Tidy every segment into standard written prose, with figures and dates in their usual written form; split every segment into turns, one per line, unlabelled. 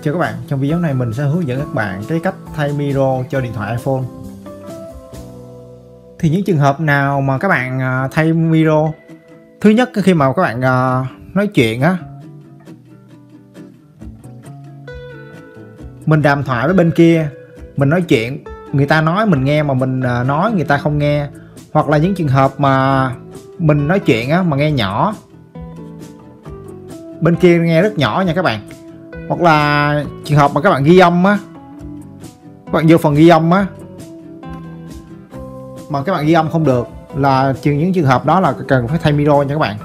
Chào các bạn, trong video này mình sẽ hướng dẫn các bạn cái cách thay micro cho điện thoại iPhone. Thì những trường hợp nào mà các bạn thay micro? Thứ nhất, khi mà các bạn nói chuyện á, mình đàm thoại với bên kia, mình nói chuyện, người ta nói mình nghe mà mình nói người ta không nghe. Hoặc là những trường hợp mà mình nói chuyện á mà nghe nhỏ, bên kia nghe rất nhỏ nha các bạn. Hoặc là trường hợp mà các bạn ghi âm á, các bạn vô phần ghi âm á mà các bạn ghi âm không được, là những trường hợp đó là cần phải thay micro nha các bạn.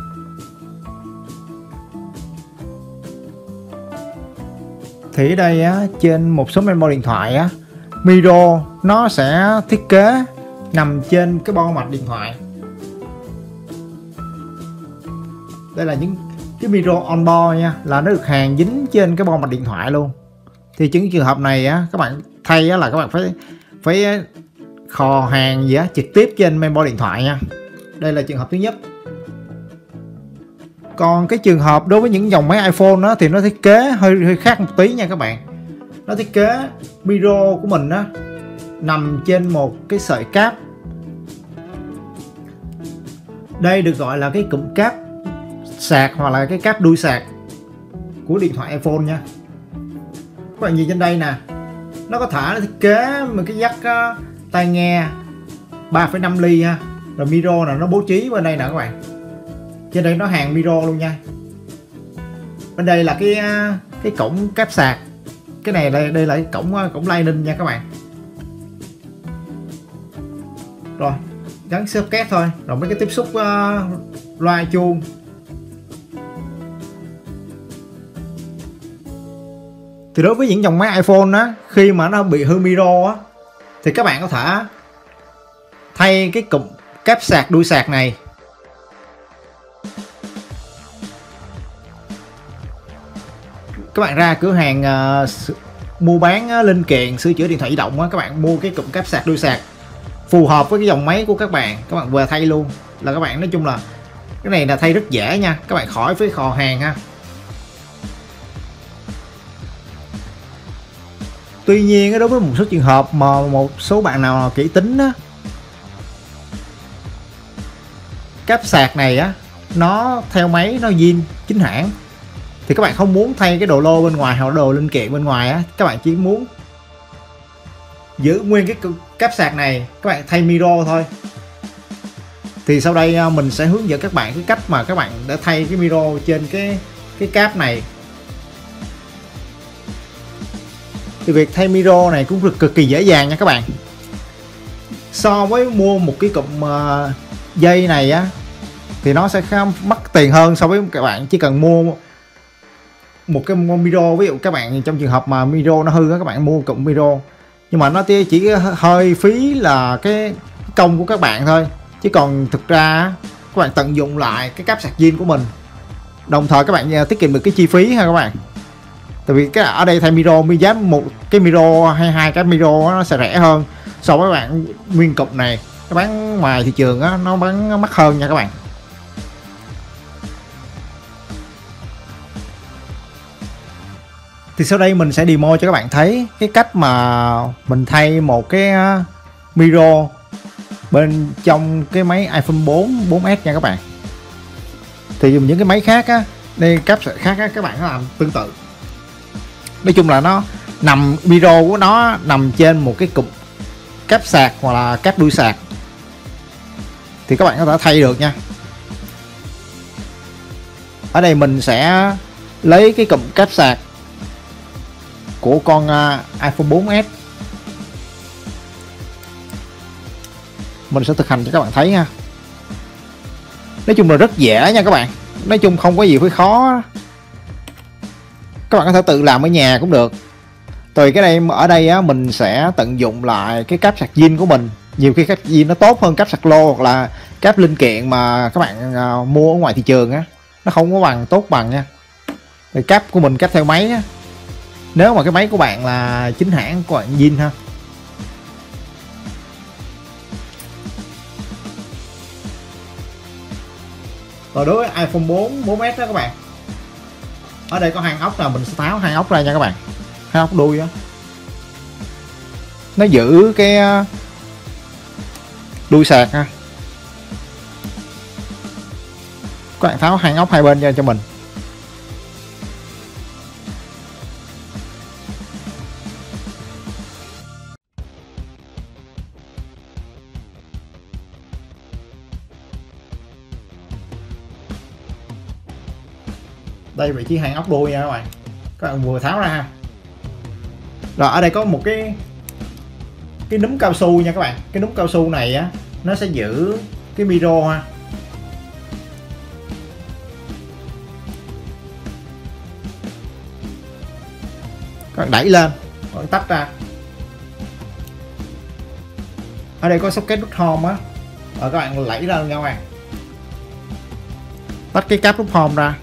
Thì ở đây á, trên một số memo điện thoại á, micro nó sẽ thiết kế nằm trên cái bo mạch điện thoại. Đây là những cái micro on board nha, là nó được hàn dính trên cái bo mạch điện thoại luôn. Thì những trường hợp này á, các bạn thay á, là các bạn phải khò hàng gì á trực tiếp trên mainboard điện thoại nha. Đây là trường hợp thứ nhất. Còn cái trường hợp đối với những dòng máy iPhone đó, thì nó thiết kế hơi khác một tí nha các bạn. Nó thiết kế micro của mình á nằm trên một cái sợi cáp. Đây được gọi là cái cụm cáp sạc hoặc là cái cáp đuôi sạc của điện thoại iPhone nha. Các bạn nhìn trên đây nè, nó có thể thiết kế một cái jack tai nghe 3,5 ly ha. Rồi micro là nó bố trí bên đây nè các bạn. Trên đây nó hàng micro luôn nha. Bên đây là cái cổng cáp sạc. Cái này đây là cái cổng Lightning nha các bạn. Rồi gắn socket thôi. Rồi mấy cái tiếp xúc loa chuông. Thì đối với những dòng máy iPhone á, khi mà nó bị hư micro á, thì các bạn có thể thay cái cụm cáp sạc đuôi sạc này. Các bạn ra cửa hàng mua bán linh kiện sửa chữa điện thoại di động á, các bạn mua cái cụm cáp sạc đuôi sạc phù hợp với cái dòng máy của các bạn vừa thay luôn. Là các bạn nói chung là cái này là thay rất dễ nha, các bạn khỏi phải khò hàng ha. Tuy nhiên đối với một số trường hợp mà một số bạn nào kỹ tính á, cáp sạc này á nó theo máy nó zin chính hãng, thì các bạn không muốn thay cái đồ lô bên ngoài hoặc đồ linh kiện bên ngoài á, các bạn chỉ muốn giữ nguyên cái cáp sạc này, các bạn thay micro thôi. Thì sau đây mình sẽ hướng dẫn các bạn cái cách mà các bạn đã thay cái micro trên cái cáp này. Thì việc thay micro này cũng cực kỳ dễ dàng nha các bạn. So với mua một cái cụm dây này á, thì nó sẽ mắc tiền hơn so với các bạn chỉ cần mua một cái micro. Ví dụ các bạn trong trường hợp mà micro nó hư á, các bạn mua cụm micro, nhưng mà nó chỉ hơi phí là cái công của các bạn thôi. Chứ còn thực ra các bạn tận dụng lại cái cáp sạc zin của mình, đồng thời các bạn tiết kiệm được cái chi phí ha các bạn. Tại vì cái ở đây thay micro giá một cái micro hay hai cái micro nó sẽ rẻ hơn so với bạn nguyên cục này. Cái bán ngoài thị trường á, nó bán mắc hơn nha các bạn. Thì sau đây mình sẽ demo cho các bạn thấy cái cách mà mình thay một cái micro bên trong cái máy iPhone 4S nha các bạn. Thì dùng những cái máy khác á, đây cáp sạc khác á, các bạn có làm tương tự. Nói chung là nó nằm, micro của nó nằm trên một cái cục cáp sạc hoặc là cáp đuôi sạc, thì các bạn có thể thay được nha. Ở đây mình sẽ lấy cái cụm cáp sạc của con iPhone 4S. Mình sẽ thực hành cho các bạn thấy nha. Nói chung là rất dễ nha các bạn. Nói chung không có gì phải khó. Các bạn có thể tự làm ở nhà cũng được. Tùy cái đây, ở đây á, mình sẽ tận dụng lại cái cáp sạc zin của mình. Nhiều khi cáp zin nó tốt hơn cáp sạc lô hoặc là cáp linh kiện mà các bạn mua ở ngoài thị trường á, nó không có tốt bằng nha. Thì cáp của mình cáp theo máy á, nếu mà cái máy của bạn là chính hãng của bạn zin ha. Rồi đối với iPhone 4S đó các bạn, ở đây có hai ốc là mình sẽ tháo hai ốc ra nha các bạn. hai ốc đuôi á, nó giữ cái đuôi sạc ha. Các bạn tháo hai ốc hai bên ra cho mình. Đây vị trí hàng ốc đuôi nha các bạn vừa tháo ra ha. Rồi ở đây có một cái núm cao su nha các bạn. Cái núm cao su này á, nó sẽ giữ cái micro ha. Các bạn đẩy lên, các bạn tách ra. Ở đây có socket nút home á, rồi các bạn lấy ra nha các bạn. Tách cái cáp nút home ra.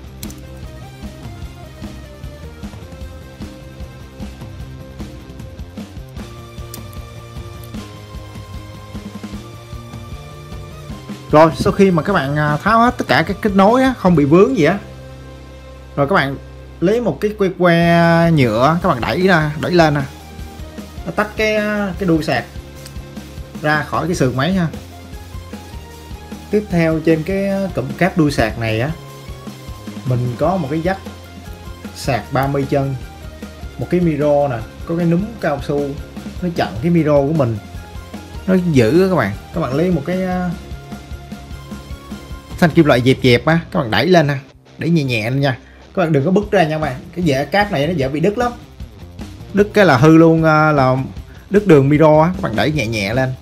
Rồi sau khi mà các bạn tháo hết tất cả các kết nối á, không bị vướng gì á, rồi các bạn lấy một cái que nhựa, các bạn đẩy lên nè, nó tách cái đuôi sạc ra khỏi cái sườn máy ha. Tiếp theo trên cái cụm cáp đuôi sạc này á, mình có một cái jack sạc 30 chân, một cái micro nè, có cái núm cao su nó chặn cái micro của mình, nó giữ các bạn. Các bạn lấy một cái thanh kim loại dẹp á, các bạn đẩy lên ha, đẩy nhẹ nhẹ lên nha, các bạn đừng có bứt ra nha các bạn. Cái cáp này nó dễ bị đứt lắm, đứt cái là hư luôn, là đứt đường micro á. Các bạn đẩy nhẹ nhẹ lên.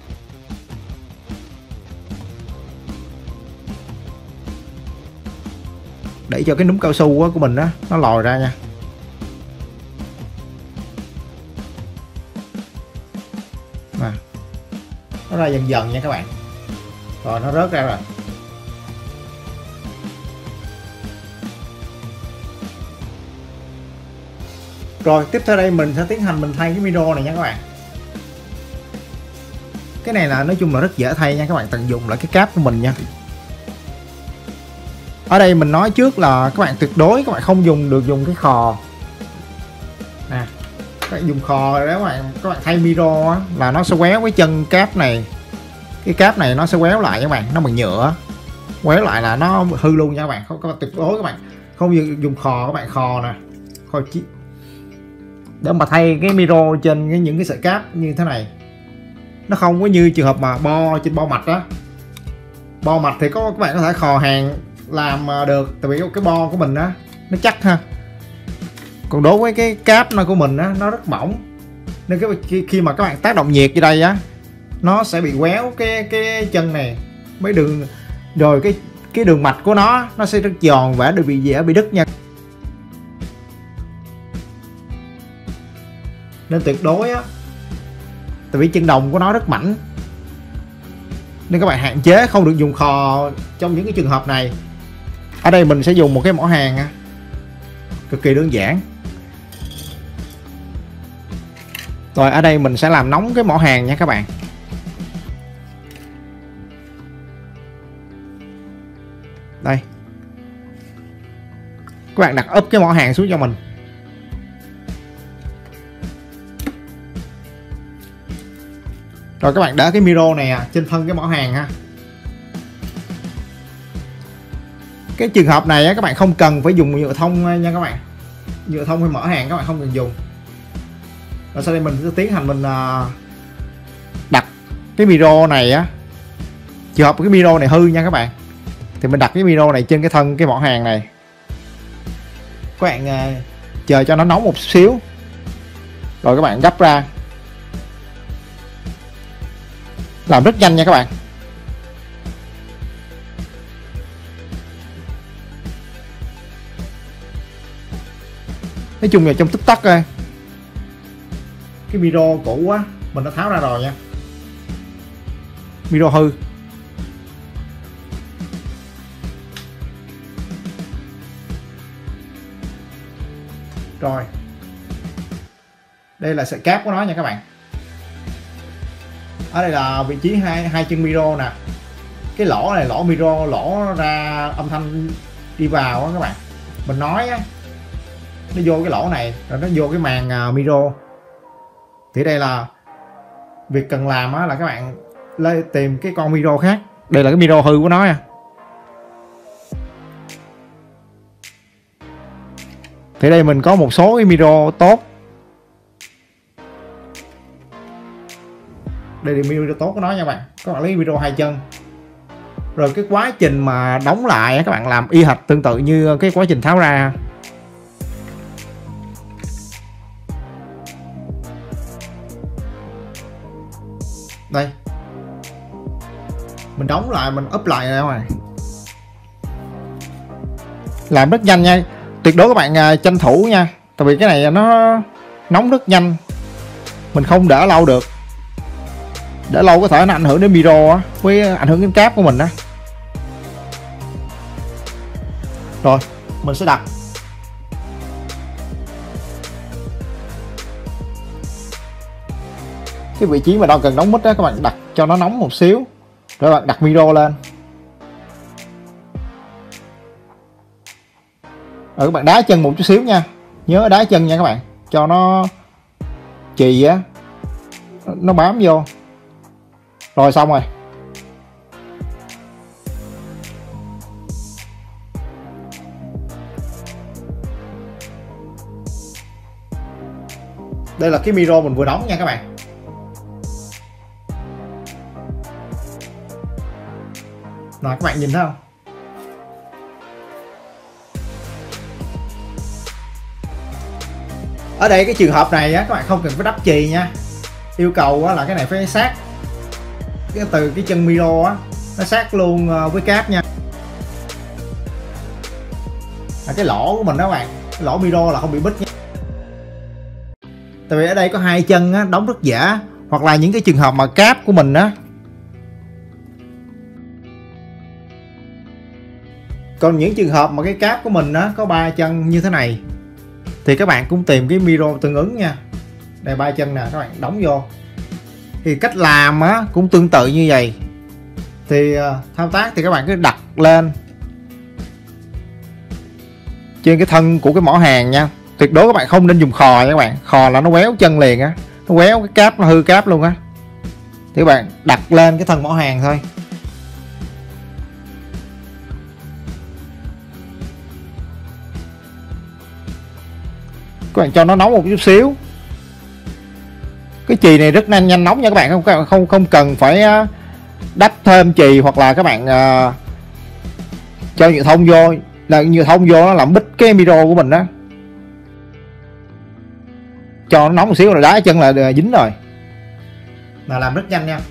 Để cho cái núm cao su của mình đó nó lòi ra nha. Nó ra dần dần nha các bạn. Rồi nó rớt ra rồi. Rồi tiếp theo đây mình sẽ tiến hành mình thay cái micro này nha các bạn. Cái này là nói chung là rất dễ thay nha các bạn, tận dụng lại cái cáp của mình nha. Ở đây mình nói trước là các bạn tuyệt đối các bạn không dùng cái khò nè. Các bạn dùng khò để các bạn thay micro á, là nó sẽ quéo cái chân cáp này, cái cáp này nó sẽ quéo lại các bạn, nó bằng nhựa, quéo lại là nó hư luôn nha các bạn. Các bạn tuyệt đối các bạn không dùng khò, các bạn khò nè, khò chi để mà thay cái micro trên những cái sợi cáp như thế này. Nó không có như trường hợp mà bo trên bo mạch đó. Bo mạch thì các bạn có thể khò hàng làm được, tại vì cái bo của mình á nó chắc ha. Còn đối với cái cáp này của mình á, nó rất mỏng, nên khi mà các bạn tác động nhiệt vô đây á, nó sẽ bị quéo cái chân này, mấy đường, rồi cái đường mạch của nó sẽ rất giòn và dễ bị đứt nha. Nên tuyệt đối á, tại vì chân đồng của nó rất mảnh, nên các bạn hạn chế không được dùng khò trong những cái trường hợp này. Ở đây mình sẽ dùng một cái mỏ hàng cực kỳ đơn giản. Rồi ở đây mình sẽ làm nóng cái mỏ hàng nha các bạn. Đây, các bạn đặt úp cái mỏ hàng xuống cho mình. Rồi các bạn để cái micro này trên thân cái mỏ hàng ha. Cái trường hợp này các bạn không cần phải dùng nhựa thông nha các bạn. Nhựa thông hay mỏ hàng các bạn không cần dùng. Rồi sau đây mình sẽ tiến hành mình đặt cái micro này á. Trường hợp cái micro này hư nha các bạn, thì mình đặt cái micro này trên cái thân cái mỏ hàng này. Các bạn chờ cho nó nóng một xíu, rồi các bạn gấp ra. Làm rất nhanh nha các bạn. Nói chung là trong tích tắc thôi. Cái micro cũ á mình đã tháo ra rồi nha. Micro hư. Rồi. Đây là sợi cáp của nó nha các bạn. Ở đây là vị trí hai chân micro nè. Cái lỗ này lỗ micro, lỗ ra âm thanh đi vào á các bạn. Mình nói á, nó vô cái lỗ này rồi nó vô cái màn micro. Thì đây là việc cần làm á, là các bạn lên tìm cái con micro khác. Đây là cái micro hư của nó nha. Thì đây mình có một số cái micro tốt. Đây là micro tốt của nó nha các bạn. Các bạn lấy micro 2 chân. Rồi cái quá trình mà đóng lại các bạn làm y hệt tương tự như cái quá trình tháo ra. Đây, mình đóng lại, mình úp lại ra ngoài, làm rất nhanh nha. Tuyệt đối các bạn tranh thủ nha, tại vì cái này nó nóng rất nhanh, mình không để lâu được. Để lâu có thể nó ảnh hưởng đến micro á, với ảnh hưởng đến cáp của mình á. Rồi mình sẽ đặt cái vị trí mà đâu cần đóng mic á, các bạn đặt cho nó nóng một xíu, rồi bạn đặt micro lên. Rồi các bạn đá chân một chút xíu nha, nhớ đá chân nha các bạn, cho nó chì á, nó bám vô. Rồi xong rồi. Đây là cái micro mình vừa đóng nha các bạn. Rồi các bạn nhìn thấy không? Ở đây cái trường hợp này á, các bạn không cần phải đắp chì nha. Yêu cầu á, là cái này phải sát cái từ cái chân micro á, nó sát luôn với cáp nha. Cái lỗ của mình đó các bạn, cái lỗ micro là không bị bít nha. Tại vì ở đây có 2 chân á, đóng rất dễ. Hoặc là những cái trường hợp mà cáp của mình á, còn những trường hợp mà cái cáp của mình á có 3 chân như thế này thì các bạn cũng tìm cái micro tương ứng nha. Đây 3 chân nè, các bạn đóng vô. Thì cách làm á cũng tương tự như vậy. Thì thao tác thì các bạn cứ đặt lên trên cái thân của cái mỏ hàng nha. Tuyệt đối các bạn không nên dùng khò nha các bạn. Khò là nó quéo chân liền á, nó quéo cái cáp, nó hư cáp luôn á. Thì các bạn đặt lên cái thân mỏ hàng thôi. Các bạn cho nó nóng một chút xíu. Cái chì này rất nhanh nóng nha các bạn, không cần phải đắp thêm chì, hoặc là các bạn cho nhựa thông vô, là nhựa thông vô nó làm bít cái micro của mình đó. Cho nó nóng một xíu rồi đá chân là dính rồi. Là làm rất nhanh nha.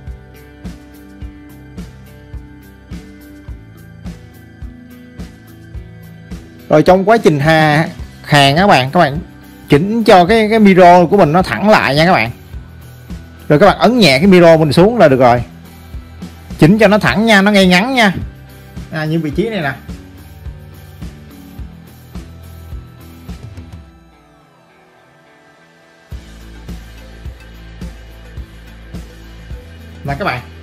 Rồi trong quá trình hàng các bạn chỉnh cho cái micro của mình nó thẳng lại nha các bạn. Rồi các bạn ấn nhẹ cái micro mình xuống là được rồi. Chỉnh cho nó thẳng nha, nó ngay ngắn nha. Như vị trí này nè. Là các bạn,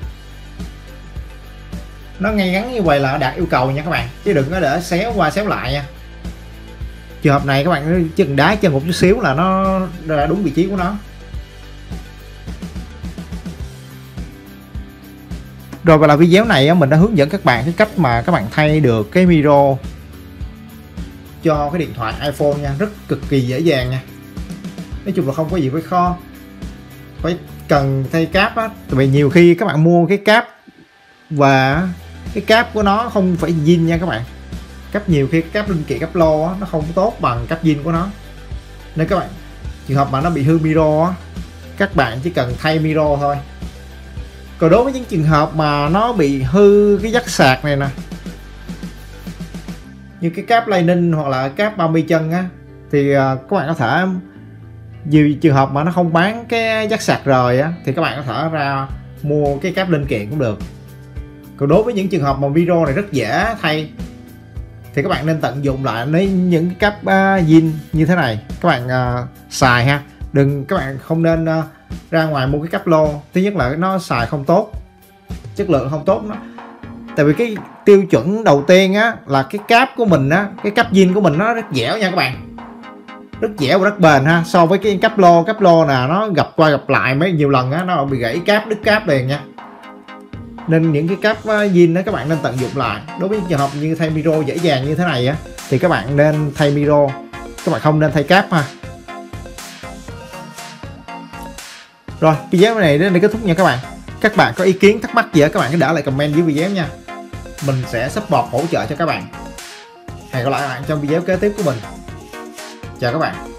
nó ngay ngắn như vậy là đạt yêu cầu nha các bạn, chứ đừng có để xéo qua xéo lại nha. Trường hợp này các bạn chừng đá chân một chút xíu là nó đã đúng vị trí của nó. Rồi và là video này mình đã hướng dẫn các bạn cái cách mà các bạn thay được cái micro cho cái điện thoại iPhone nha, rất cực kỳ dễ dàng nha. Nói chung là không có gì phải khó, phải cần thay cáp á. Tại vì nhiều khi các bạn mua cái cáp và cái cáp của nó không phải zin nha các bạn. Cáp nhiều khi cáp linh kiện, cáp lô á, nó không tốt bằng cáp zin của nó. Nên các bạn, trường hợp mà nó bị hư micro á, các bạn chỉ cần thay micro thôi. Còn đối với những trường hợp mà nó bị hư cái jack sạc này nè, như cái cáp Lightning hoặc là cáp 30 chân á, thì các bạn có thể, vì trường hợp mà nó không bán cái jack sạc rời á, thì các bạn có thể ra mua cái cáp linh kiện cũng được. Còn đối với những trường hợp mà micro này rất dễ thay thì các bạn nên tận dụng lại lấy những cái cáp zin như thế này các bạn xài ha. Các bạn không nên ra ngoài mua cái cáp lô. Thứ nhất là nó xài không tốt, chất lượng không tốt. Tại vì cái tiêu chuẩn đầu tiên á là cái cáp của mình á, cái cáp zin của mình nó rất dẻo nha các bạn. rất dẻo và rất bền ha. So với cái cáp lô nè nó gặp qua gặp lại mấy nhiều lần á, nó bị gãy cáp, đứt cáp liền nha. Nên những cái cáp zin đó các bạn nên tận dụng lại. Đối với trường hợp như thay micro dễ dàng như thế này á thì các bạn nên thay micro, các bạn không nên thay cáp ha. Rồi video này đến đây kết thúc nha các bạn. Các bạn có ý kiến thắc mắc gì á các bạn cứ để lại comment dưới video nha, mình sẽ support hỗ trợ cho các bạn. Hẹn gặp lại các bạn trong video kế tiếp của mình. Chào các bạn.